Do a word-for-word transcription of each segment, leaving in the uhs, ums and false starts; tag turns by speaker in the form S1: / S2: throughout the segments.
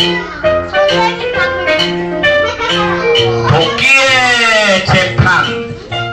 S1: 도끼의 재판.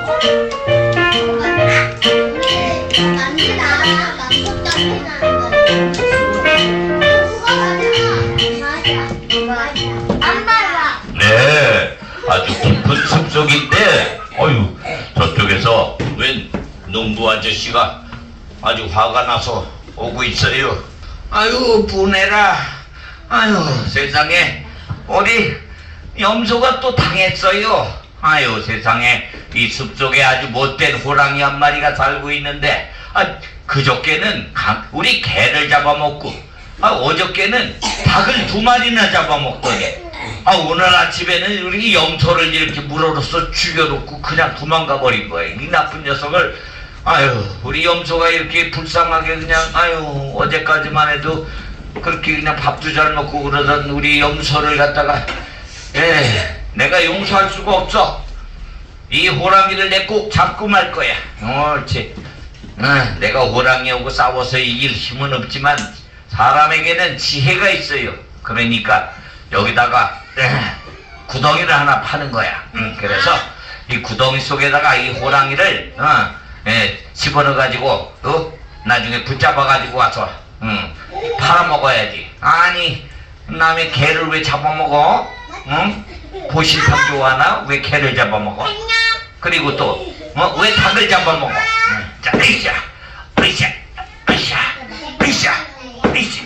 S1: 네, 아주 깊은 숲속인데, 어휴, 저쪽에서 웬 농부 아저씨가 아주 화가 나서 오고 있어요. 아유, 분해라. 아유, 세상에 우리 염소가 또 당했어요. 아유, 세상에 이 숲속에 아주 못된 호랑이 한 마리가 살고 있는데, 아, 그저께는 강, 우리 개를 잡아먹고, 아, 어저께는 닭을 두 마리나 잡아먹더니, 아, 오늘 아침에는 우리 염소를 이렇게 물어로서 죽여놓고 그냥 도망가 버린 거예요. 이 나쁜 녀석을. 아유, 우리 염소가 이렇게 불쌍하게 그냥, 아유, 어제까지만 해도 그렇게 그냥 밥도 잘 먹고 그러던 우리 염소를 갖다가, 에, 내가 용서할 수가 없어. 이 호랑이를 내 꼭 잡고 말 거야. 옳지. 어, 내가 호랑이하고 싸워서 이길 힘은 없지만 사람에게는 지혜가 있어요. 그러니까 여기다가 에, 구덩이를 하나 파는 거야. 응, 그래서 이 구덩이 속에다가 이 호랑이를 어, 에, 집어넣어 가지고 어? 나중에 붙잡아 가지고 와서 응, 팔아먹어야지. 아니, 남의 개를 왜 잡아먹어? 응? 보신탕 좋아하나? 왜 개를 잡아먹어? 그리고 또 어? 왜 닭을 잡아먹어? 응. 자, 으쌰, 으쌰, 으쌰, 으쌰, 으쌰.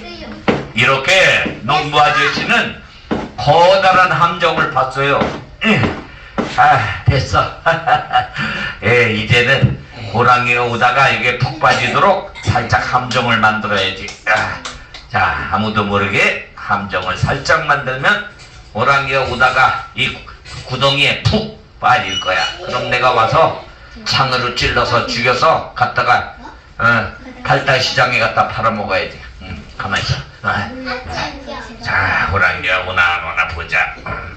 S1: 이렇게 농부 아저씨는 커다란 함정을 봤어요. 응. 아, 됐어. 예, 이제는 호랑이가 오다가 이게 푹 빠지도록 살짝 함정을 만들어야지. 아, 자, 아무도 모르게 함정을 살짝 만들면 호랑이가 오다가 이 구덩이에 푹 빠질 거야. 그럼 내가 와서 창으로 찔러서 죽여서 갖다가 어, 달달시장에 갖다 팔아먹어야지. 응, 가만히 있어. 어. 자, 호랑이가 오나 안 오나 보자. 음.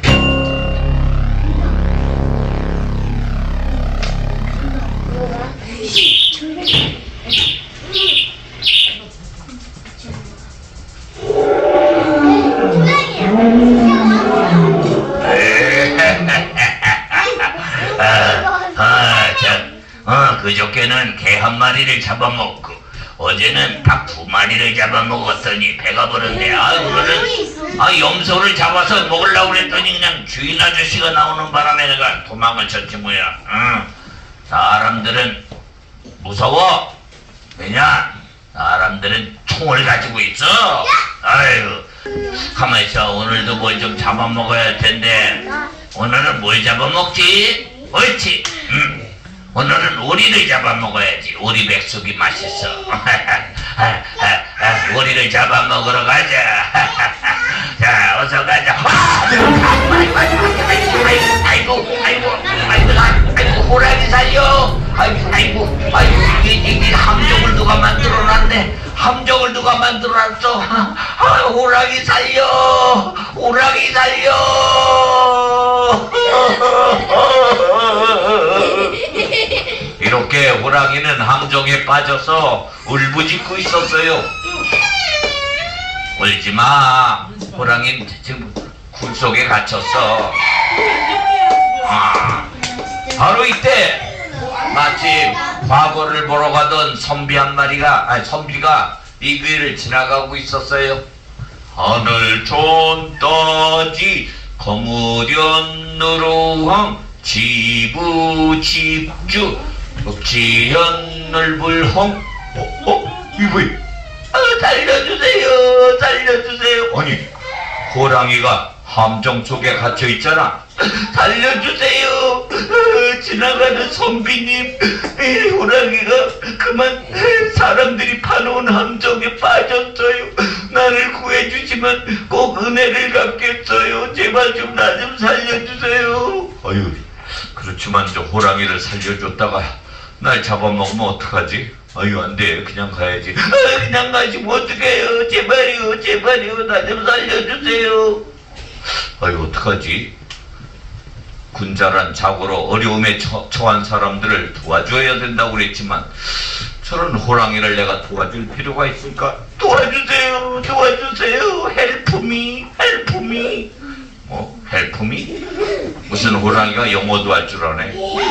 S1: 아, 참, 어, 그저께는 개 한 마리를 잡아먹고 어제는 닭 두 마리를 잡아먹었더니 배가 부른데, 아, 오늘은 아, 염소를 잡아서 먹으려고 그랬더니 그냥 주인 아저씨가 나오는 바람에 내가 도망을 쳤지 뭐야. 응. 사람들은 무서워. 왜냐? 사람들은 총을 가지고 있어. 아유, 가만히 있어. 오늘도 뭘 좀 잡아먹어야 할 텐데. 오늘은 뭘 잡아먹지? 옳지. 응. 오늘은 오리를 잡아먹어야지. 오리 백숙이 맛있어. 아, 아, 아, 오리를 잡아먹으러 가자. 자, 어서 가자. 아이고, 아이고, 아이고, 아이고, 아이고, 호랑이 살려. 아이고, 아이고, 아이고, 이게, 이게 함정을 누가 만들어놨네. 함정을 누가 만들어놨어. 아, 호랑이 살려. 호랑이 살려. 이렇게 호랑이는 함정에 빠져서 울부짖고 있었어요. 울지마. 호랑이는 지금 굴 속에 갇혔어. 아, 바로 이때 마침 과거를 보러 가던 선비 한 마리가, 아니 선비가 이 길을 지나가고 있었어요. 하늘 촌따지 거무련 누루황 지부집주 덕지현 넓을홍. 어? 어? 이거 뭐야? 아, 살려주세요, 살려주세요. 아니, 호랑이가 함정 속에 갇혀 있잖아. 살려주세요. 어, 지나가는 선비님, 에, 호랑이가 그만 사람들이 파놓은 함정에 빠졌어요. 나를 구해주시면 꼭 은혜를 갚겠어요. 제발 좀 나 좀 살려주세요. 아유, 그렇지만 저 호랑이를 살려줬다가 날 잡아먹으면 어떡하지? 아유, 안 돼. 그냥 가야지. 아, 그냥 가시면 어떡해요. 제발요, 제발요. 나 좀 살려주세요. 아유, 어떡하지? 군자란 자고로 어려움에 처, 처한 사람들을 도와줘야 된다고 그랬지만 저런 호랑이를 내가 도와줄 필요가 있을까? 도와주세요, 도와주세요. 헬프미. 무슨 호랑이가 영어도 할 줄 아네.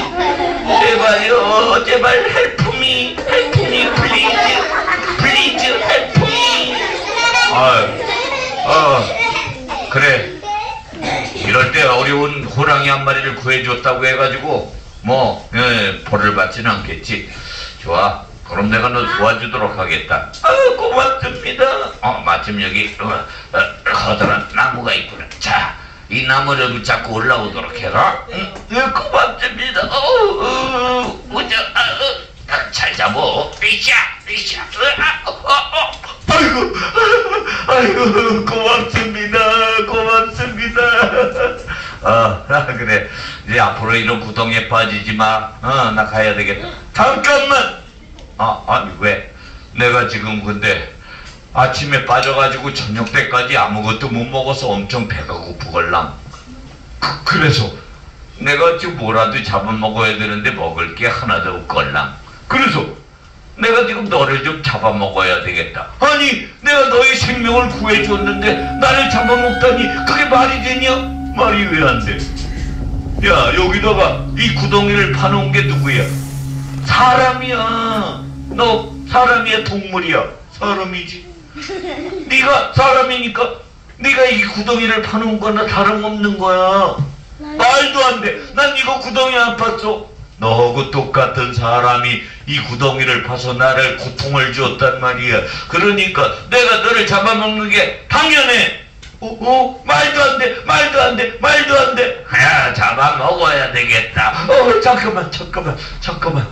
S1: 제발요, 제발 헬프미, 헬프미, 플리즈, 플리즈, 헬프미. 아, 어, 그래. 이럴 때 어려운 호랑이 한 마리를 구해줬다고 해가지고 뭐 예, 벌을 받지는 않겠지. 좋아. 그럼 내가 너 도와주도록 하겠다. 아, 고맙습니다. 어, 마침 여기 어, 어, 커다란 나무가 있구나. 자, 이 나무를 붙잡고 올라오도록 해라. 응, 예, 고맙습니다. 어, 어, 우자, 아, 어, 아, 잘 잡어. 으쌰, 으쌰. 어, 어, 어. 아이고, 아이고, 고맙습니다. 고맙습니다. 어, 그래. 이제 앞으로 이런 구덩이에 빠지지 마. 어, 나 가야 되겠다. 잠깐만. 아, 아니, 왜? 내가 지금 근데 아침에 빠져가지고 저녁 때까지 아무것도 못 먹어서 엄청 배가 고프걸랑. 그, 그래서 내가 지금 뭐라도 잡아먹어야 되는데 먹을 게 하나도 없걸랑. 그래서 내가 지금 너를 좀 잡아먹어야 되겠다. 아니, 내가 너의 생명을 구해줬는데 나를 잡아먹다니 그게 말이 되냐? 말이 왜 안 돼? 야, 여기다가 이 구덩이를 파놓은 게 누구야? 사람이야. 너 사람이야, 동물이야? 사람이지. 네가 사람이니까 네가 이 구덩이를 파놓은 거나 다름없는 거야. 말도 안 돼. 난 이거 구덩이 안 팠어. 너하고 똑같은 사람이 이 구덩이를 파서 나를 고통을 주었단 말이야. 그러니까 내가 너를 잡아먹는 게 당연해. 어? 어? 말도 안 돼. 말도 안 돼. 말도 안 돼. 야, 잡아먹어야 되겠다. 어, 잠깐만, 잠깐만, 잠깐만.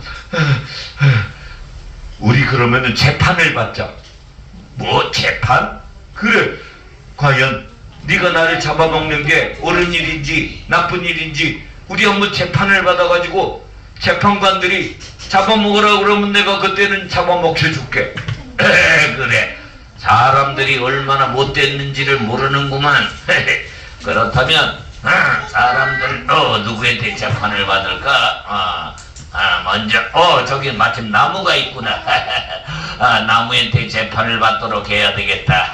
S1: 우리 그러면은 재판을 받자. 뭐 재판? 그래. 과연 네가 나를 잡아먹는 게 옳은 일인지 나쁜 일인지 우리 한번 재판을 받아가지고 재판관들이 잡아먹으라 그러면 내가 그때는 잡아먹혀줄게. 그래. 사람들이 얼마나 못됐는지를 모르는구만. 그렇다면 어, 사람들 어, 누구한테 재판을 받을까? 어, 아, 먼저 어 저기 마침 나무가 있구나. 아, 나무한테 재판을 받도록 해야 되겠다.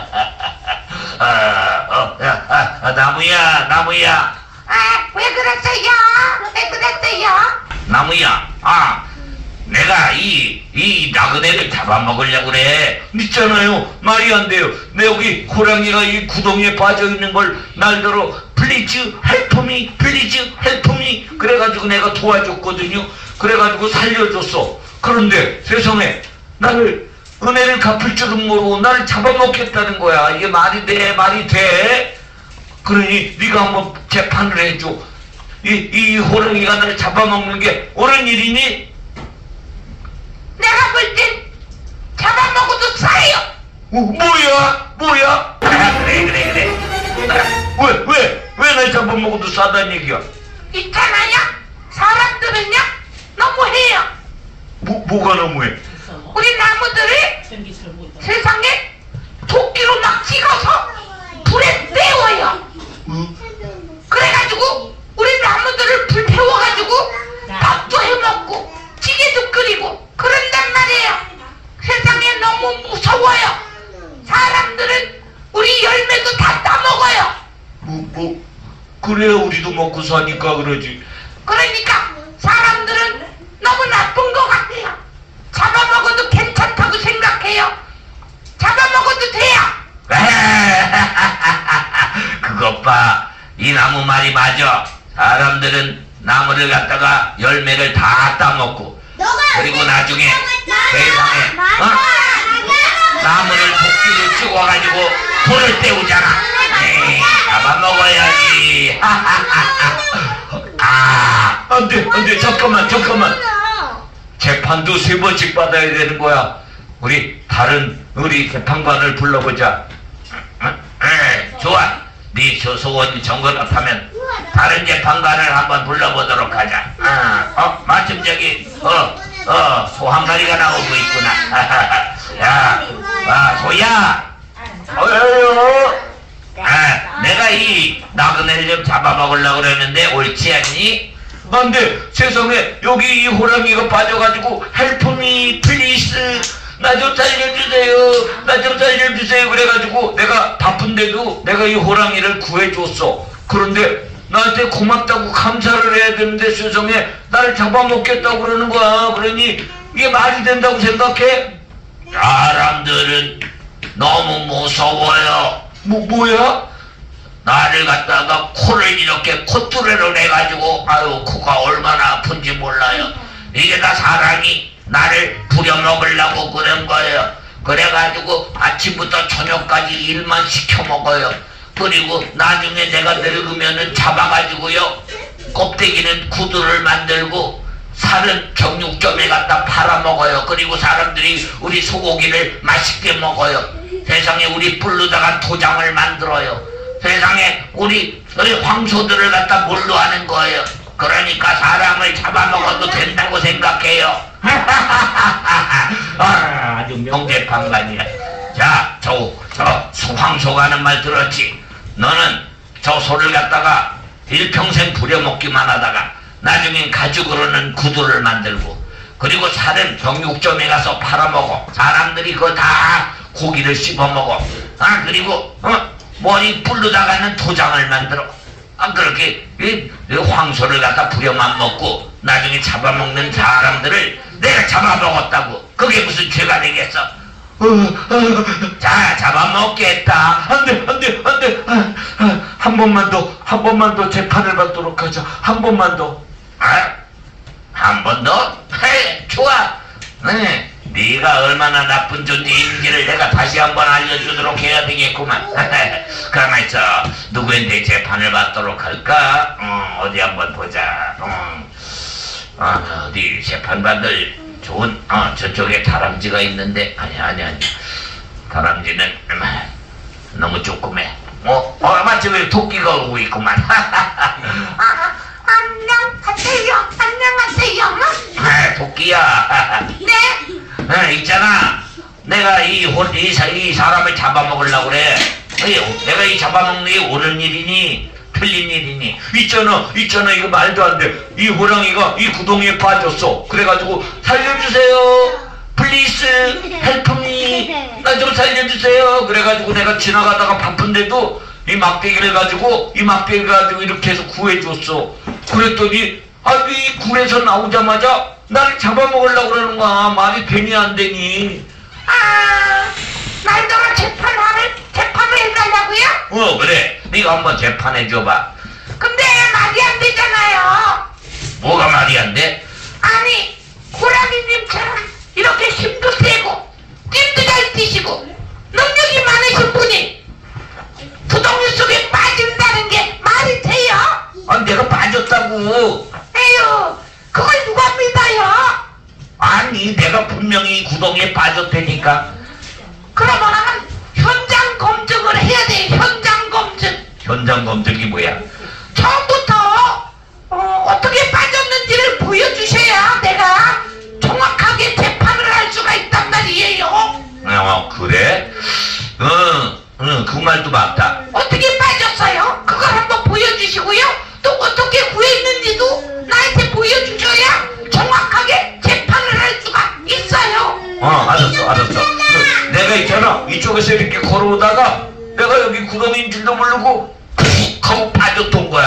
S1: 아, 어, 야, 아, 아, 나무야, 나무야.
S2: 아, 왜 그랬어요? 왜 그랬어요?
S1: 나무야, 아, 내가 이, 이 나그네를 잡아먹으려고 그래. 있잖아요. 말이 안 돼요. 내 여기 호랑이가 이 구덩이에 빠져있는 걸 날더러 플리즈 헬프미, 플리즈 헬프미 그래가지고 내가 도와줬거든요. 그래가지고 살려줬어. 그런데 세상에 나를 은혜를 갚을 줄은 모르고 나를 잡아먹겠다는 거야. 이게 말이 돼? 말이 돼? 그러니 네가 한번 재판을 해줘. 이, 이 호랑이가 나를 잡아먹는 게 옳은 일이니?
S2: 내가 볼 땐 잡아먹어도 싸요.
S1: 어, 뭐야? 뭐야? 아, 그래 그래 그래. 아, 왜? 왜? 왜 날 잡아먹어도 싸다는 얘기야?
S2: 있잖아요. 사람들은요 너무해요.
S1: 뭐, 뭐가 너무해?
S2: 우리 나무들을 세상에 도끼로 막 찍어서 불에 태워요.
S1: 어?
S2: 그래가지고 우리 나무들을 불 태워가지고 밥도 해먹고 찌개도 끓이고 그런단 말이에요. 세상에 너무 무서워요. 사람들은 우리 열매도 다 따먹어요.
S1: 뭐, 뭐, 그래야 우리도 먹고 사니까 그러지.
S2: 그러니까 사람들은 너무 나쁜 것 같아요. 잡아먹어도 괜찮다고 생각해요. 잡아먹어도 돼요.
S1: 그것 봐. 이 나무 말이 맞아. 사람들은 나무를 갖다가 열매를 다 따먹고 그리고 나중에 세상에 어? 나무를 도끼로 찍어가지고 불을 때우잖아. 에이, 잡아먹어야지. 아, 안돼 안돼 잠깐만 잠깐만. 재판도 세 번씩 받아야 되는 거야. 우리 다른 우리 재판관을 불러보자. 에, 좋아. 네 소소원 정거답하면 다른 재판관을 한번 불러보도록 하자. 어, 어 마침 저기 어, 어, 소 한 마리가 나오고 있구나. 야, 아, 소야. 어여요. 아, 내가 이 나그네를 좀 잡아먹으려고 그랬는데 옳지 않니? 안돼. 세상에 여기 이 호랑이가 빠져가지고 헬프미 플리스 나 좀 살려주세요. 나 좀 살려주세요. 그래가지고 내가 바쁜데도 내가 이 호랑이를 구해줬어. 그런데 나한테 고맙다고 감사를 해야 되는데 세상에 나를 잡아먹겠다고 그러는 거야. 그러니 이게 말이 된다고 생각해? 사람들은 너무 무서워요. 뭐, 뭐야? 나를 갖다가 코를 이렇게 콧뚜레로 해가지고 아유 코가 얼마나 아픈지 몰라요. 이게 다 사람이 나를 부려먹으려고 그런 거예요. 그래가지고 아침부터 저녁까지 일만 시켜먹어요. 그리고 나중에 내가 늙으면은 잡아가지고요 껍데기는 구두를 만들고 살은 정육점에 갖다 팔아먹어요. 그리고 사람들이 우리 소고기를 맛있게 먹어요. 세상에 우리 불르다가 도장을 만들어요. 세상에 우리, 우리 황소들을 갖다 뭘로 하는 거예요. 그러니까 사람을 잡아먹어도 된다고 생각해요. 아, 아주 명대판관이야. 자, 저, 저 황소가 하는 말 들었지? 너는 저 소를 갖다가 일평생 부려먹기만 하다가 나중엔 가죽으로는 구두를 만들고 그리고 살은 정육점에 가서 팔아먹어. 사람들이 그거 다 고기를 씹어먹어. 아, 그리고 어? 머리 불르다가는 도장을 만들어. 아, 그렇게 이, 이 황소를 갖다 부려만 먹고 나중에 잡아먹는 사람들을 내가 잡아먹었다고 그게 무슨 죄가 되겠어? 어, 어, 자, 잡아먹겠다. 안돼, 안돼, 안돼. 아, 아, 한 번만 더, 한 번만 더 재판을 받도록 하자. 한 번만 더. 아? 한 번 더? 헤, 좋아. 네, 네가 얼마나 나쁜 존재인지를 내가 다시 한번 알려주도록 해야 되겠구만. 가만 있어. 누구한테 재판을 받도록 할까? 음, 어디 한번 보자. 음, 아, 어디 재판 받을 좋은, 어, 저쪽에 다람쥐가 있는데, 아니, 아니, 아니. 다람쥐는, 음, 너무 조그매. 어, 어, 마침 여기 토끼가 오고 있구만.
S2: 아, 안녕하세요. 안녕하세요.
S1: 아, 토끼야.
S2: 네?
S1: 어, 있잖아. 내가 이, 혼, 이, 사, 이 사람을 잡아먹으려고 그래. 어, 내가 이 잡아먹는 게 옳은 일이니? 틀린 일이니? 있잖아, 있잖아, 이거 말도 안 돼. 이 호랑이가 이 구덩이에 빠졌어. 그래가지고, 살려주세요. 플리즈, 헬프미. 나 좀 살려주세요. 그래가지고 내가 지나가다가 바쁜데도 이 막대기를 가지고, 이 막대기를 가지고 이렇게 해서 구해줬어. 그랬더니, 아, 이 굴에서 나오자마자 나를 잡아먹으려고 그러는 거야. 말이 되니 안 되니.
S2: 아, 날더러 재판을, 재판을 해달라고요?
S1: 어, 그래. 네가 한번 재판해줘봐.
S2: 근데 말이 안 되잖아요.
S1: 뭐가 말이 안 돼?
S2: 아니, 호랑이님처럼 이렇게 힘도 세고 띠도 잘 뛰시고 능력이 많으신 분이 구덩이 속에 빠진다는 게 말이 돼요?
S1: 아, 내가 빠졌다고.
S2: 에휴, 그걸 누가 믿어요?
S1: 아니, 내가 분명히 구덩이에 빠졌다니까.
S2: 그러면 현장 검증을 해야 돼. 현장 검증.
S1: 현장 검증이 뭐야?
S2: 처음부터 어, 어떻게 빠졌는지를 보여주셔야 내가 정확하게 재판을 할 수가 있단 말이에요.
S1: 어, 그래? 응, 응, 그 말도 맞다.
S2: 어떻게 빠졌어요? 그걸 한번 보여주시고요. 또 어떻게 구했는지도 나한테 보여주셔야 정확하게 재판을 할 수가 있어요.
S1: 어, 알았어, 알았어. 그, 내가 있잖아, 이쪽에서 이렇게 걸어오다가 내가 여기 구덩이인 줄도 모르고 푹 하고 빠졌던 거야.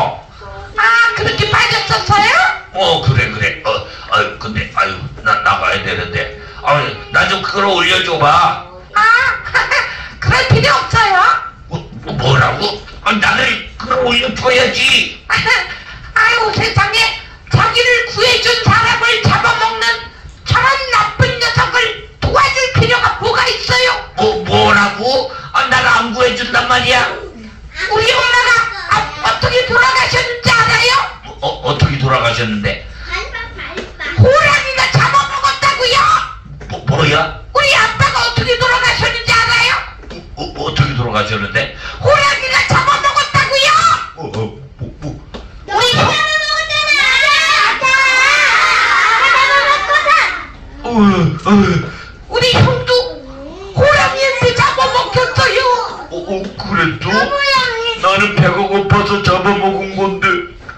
S2: 아, 그렇게 빠졌었어요?
S1: 어, 그래, 그래. 어, 아유, 근데, 아유, 나 나가야 되는데. 아유, 나 좀 그걸 올려줘봐.
S2: 아, 그럴 필요 없어요.
S1: 뭐, 뭐, 뭐라고? 아, 나를 그걸 올려줘야지.
S2: 아유, 세상에 자기를 구해준 사람을 잡아먹는 저런 나쁜 녀석을 도와줄 필요가 뭐가 있어요?
S1: 뭐, 뭐라고? 아, 나를 안 구해준단 말이야?
S2: 우리 엄마가 아, 어떻게 돌아가셨는지 알아요?
S1: 어, 어떻게 돌아가셨는데?
S2: 호랑이가 잡아먹었다고요?
S1: 뭐, 뭐야?
S2: 우리 아빠가 어떻게 돌아가셨는지 알아요?
S1: 어, 어, 어떻게 돌아가셨는데?
S2: 호랑이가 잡아먹었다고요?
S1: 어, 어, 뭐, 뭐.
S2: 우리 형...
S1: 어, 어,
S2: 우리 형도 호랑이한테 잡아먹혔어요.
S1: 어, 어, 그래도? 나는 배가 고파서 잡아먹은 건데.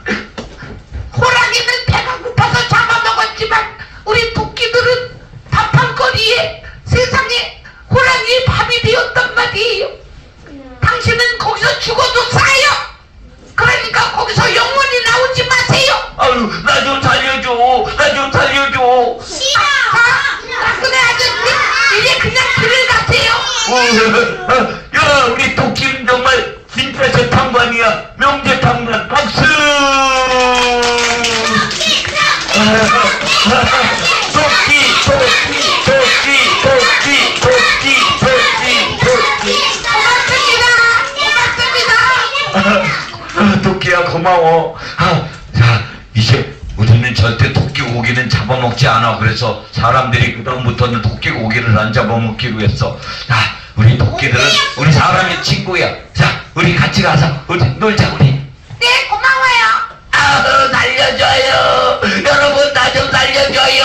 S2: 호랑이는 배가 고파서 잡아먹었지만 우리 토끼들은 밥한거리에 세상에 호랑이의 밥이 되었단 말이에요. 당신은 거기서 죽어도 싸요. 그러니까 거기
S1: 야, 우리 토끼는 정말 진짜 재탕관이야. 명재탕관 박수. 토끼 토끼 토끼 토끼 토끼 토끼 토끼. 고맙습니다. 토끼야 고마워. 자, 이제 우리는 절대 토끼 고기는 잡아먹지 않아. 그래서 사람들이 그다음부터는 토끼 고기를 안 잡아먹기로 했어. 자, 우리 토끼들은 우리 사람의 친구야. 자, 우리 같이 가서 우리 놀자 우리.
S2: 네, 고마워요.
S1: 아우, 살려줘요. 여러분 나 좀 살려줘요.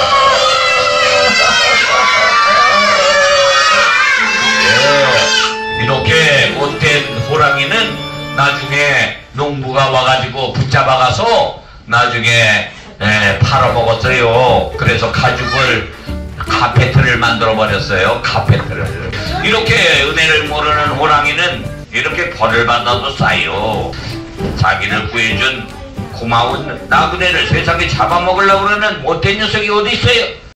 S1: 네, 이렇게 못된 호랑이는 나중에 농부가 와가지고 붙잡아가서 나중에 에, 팔아먹었어요. 그래서 가죽을 카페트를 만들어 버렸어요. 카페트를. 이렇게 은혜를 모르는 호랑이는 이렇게 벌을 받아도 싸요. 자기를 구해준 고마운 나그네를 세상에 잡아먹으려고 그러는 못된 녀석이 어디 있어요?